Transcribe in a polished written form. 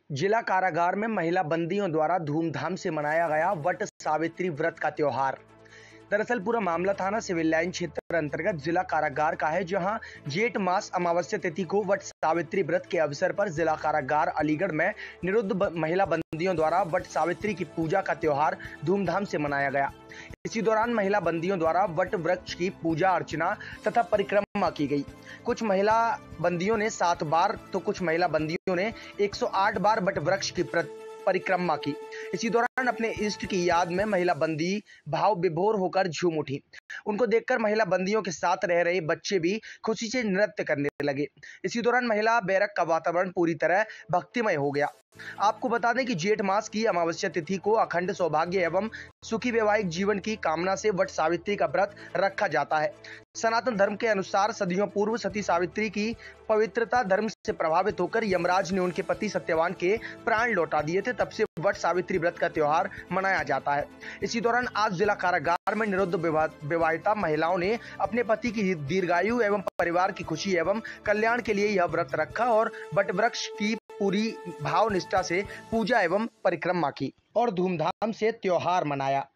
जिला कारागार में महिला बंदियों द्वारा धूमधाम से मनाया गया वट सावित्री व्रत का त्योहार। दरअसल पूरा मामला थाना सिविल लाइन क्षेत्र अंतर्गत जिला कारागार का है, जहां जेठ मास अमावस्या तिथि को वट सावित्री व्रत के अवसर पर जिला कारागार अलीगढ़ में निरुद्ध महिला बंदियों द्वारा वट सावित्री की पूजा का त्योहार धूमधाम से मनाया गया। इसी दौरान महिला बंदियों द्वारा वट वृक्ष की पूजा अर्चना तथा परिक्रमा की गई। कुछ महिला बंदियों ने 7 बार तो कुछ महिला बंदियों ने 108 बार वट वृक्ष की परिक्रमा की। इसी दौरान अपने इष्ट की याद में महिला बंदी भाव विभोर होकर झूम उठी। उनको देखकर महिला बंदियों के साथ रह रहे बच्चे भी खुशी से नृत्य करने लगे। इसी दौरान महिला बैरक का वातावरण पूरी तरह भक्तिमय हो गया। आपको बता दें कि जेठ मास की अमावस्या तिथि को अखंड सौभाग्य एवं सुखी वैवाहिक जीवन की कामना से वट सावित्री का व्रत रखा जाता है। सनातन धर्म के अनुसार सदियों पूर्व सती सावित्री की पवित्रता धर्म से प्रभावित होकर यमराज ने उनके पति सत्यवान के प्राण लौटा दिए थे। तब से वट सावित्री व्रत का त्योहार मनाया जाता है। इसी दौरान आज जिला कारागार में निरुद्ध विवाहिता महिलाओं ने अपने पति की दीर्घायु एवं परिवार की खुशी एवं कल्याण के लिए यह व्रत रखा और वट वृक्ष की पूरी भाव निष्ठा से पूजा एवं परिक्रमा की और धूमधाम से त्योहार मनाया।